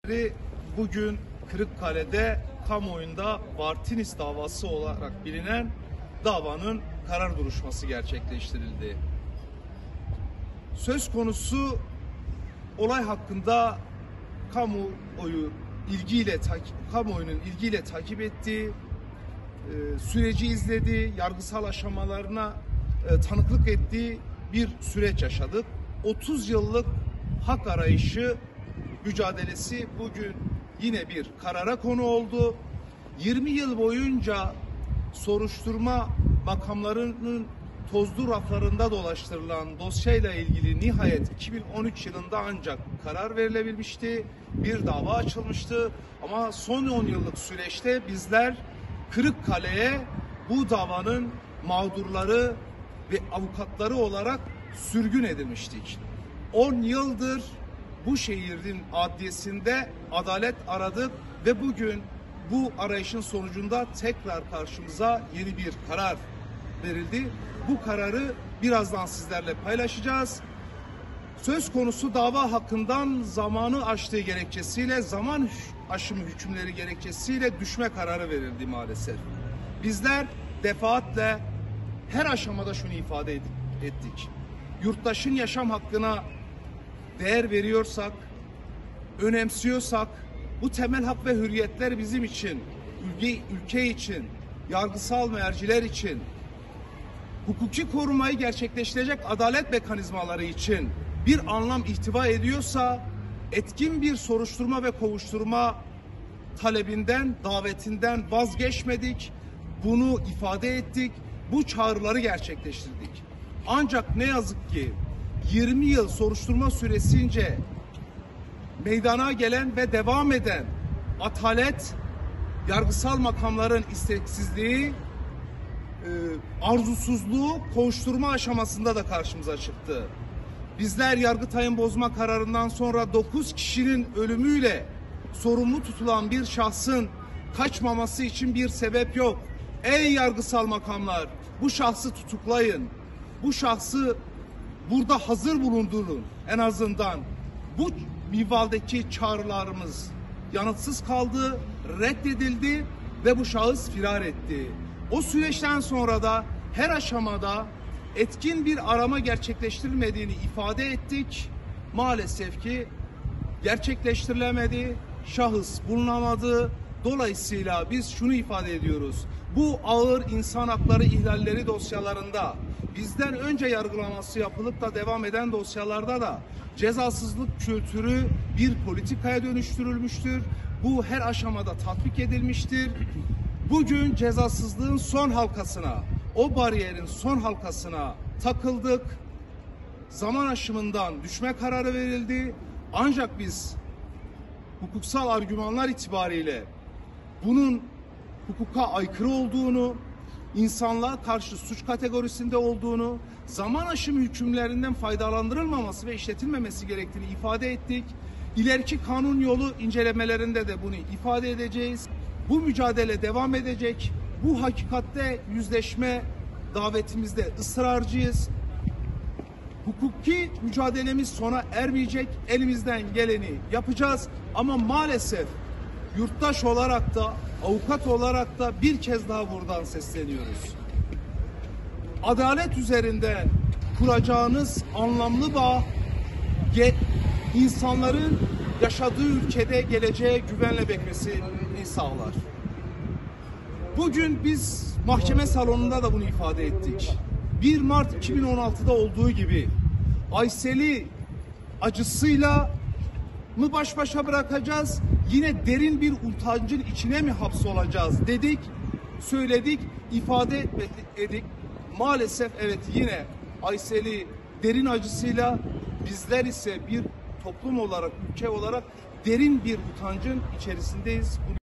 Bugün Kırıkkale'de kamuoyunda Vartinis davası olarak bilinen davanın karar duruşması gerçekleştirildi. Söz konusu olay hakkında kamuoyunun ilgiyle takip ettiği, süreci izlediği, yargısal aşamalarına tanıklık ettiği bir süreç yaşadık. 30 yıllık hak arayışı mücadelesi bugün yine bir karara konu oldu. 20 yıl boyunca soruşturma makamlarının tozlu raflarında dolaştırılan dosyayla ilgili nihayet 2013 yılında ancak karar verilebilmişti. Bir dava açılmıştı ama son 10 yıllık süreçte bizler Kırıkkale'ye bu davanın mağdurları ve avukatları olarak sürgün edilmiştik. 10 yıldır bu şehrin adliyesinde adalet aradık ve bugün bu arayışın sonucunda tekrar karşımıza yeni bir karar verildi. Bu kararı birazdan sizlerle paylaşacağız. Söz konusu dava hakkından zamanı aştığı gerekçesiyle, zaman aşımı hükümleri gerekçesiyle düşme kararı verildi maalesef. Bizler defaatle her aşamada şunu ifade ettik. Yurttaşın yaşam hakkına değer veriyorsak, önemsiyorsak, bu temel hak ve hürriyetler bizim için, ülke için, yargısal merciler için, hukuki korumayı gerçekleştirecek adalet mekanizmaları için bir anlam ihtiva ediyorsa, etkin bir soruşturma ve kovuşturma talebinden, davetinden vazgeçmedik. Bunu ifade ettik. Bu çağrıları gerçekleştirdik. Ancak ne yazık ki 20 yıl soruşturma süresince meydana gelen ve devam eden atalet, yargısal makamların isteksizliği, arzusuzluğu kovuşturma aşamasında da karşımıza çıktı. Bizler Yargıtay'ın bozma kararından sonra 9 kişinin ölümüyle sorumlu tutulan bir şahsın kaçmaması için bir sebep yok. Ey yargısal makamlar, bu şahsı tutuklayın. Bu şahsı burada hazır bulundurun en azından. Bu minvaldeki çağrılarımız yanıtsız kaldı, reddedildi ve bu şahıs firar etti. O süreçten sonra da her aşamada etkin bir arama gerçekleştirilmediğini ifade ettik. Maalesef ki gerçekleştirilemedi, şahıs bulunamadı. Dolayısıyla biz şunu ifade ediyoruz. Bu ağır insan hakları ihlalleri dosyalarında, bizden önce yargılaması yapılıp da devam eden dosyalarda da cezasızlık kültürü bir politikaya dönüştürülmüştür. Bu her aşamada tatbik edilmiştir. Bugün cezasızlığın son halkasına, o bariyerin son halkasına takıldık. Zaman aşımından düşme kararı verildi. Ancak biz hukuksal argümanlar itibariyle bunun hukuka aykırı olduğunu, insanlığa karşı suç kategorisinde olduğunu, zaman aşımı hükümlerinden faydalandırılmaması ve işletilmemesi gerektiğini ifade ettik. İleriki kanun yolu incelemelerinde de bunu ifade edeceğiz. Bu mücadele devam edecek. Bu hakikatte yüzleşme davetimizde ısrarcıyız. Hukuki mücadelemiz sona ermeyecek. Elimizden geleni yapacağız. Ama maalesef yurttaş olarak da, avukat olarak da bir kez daha buradan sesleniyoruz. Adalet üzerinden kuracağınız anlamlı bağ, insanların yaşadığı ülkede geleceğe güvenle beklemesini sağlar. Bugün biz mahkeme salonunda da bunu ifade ettik. 1 Mart 2016'da olduğu gibi Aysel'i acısıyla mı baş başa bırakacağız, yine derin bir utancın içine mi hapsolacağız dedik, söyledik, ifade ettik. Maalesef evet, yine Aysel'i derin acısıyla, bizler ise bir toplum olarak, ülke olarak derin bir utancın içerisindeyiz. Bunu